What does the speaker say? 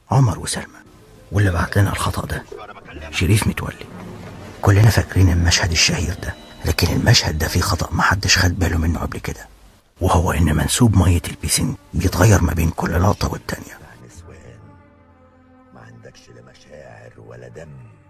عمر وسلمى، واللي بعت لنا الخطأ ده شريف متولي. كلنا فاكرين المشهد الشهير ده، لكن المشهد ده فيه خطأ محدش خد باله منه قبل كده، وهو ان منسوب مية البيسين بيتغير ما بين كل لقطة والتانية. ما عندكش لا مشاعر ولا دم.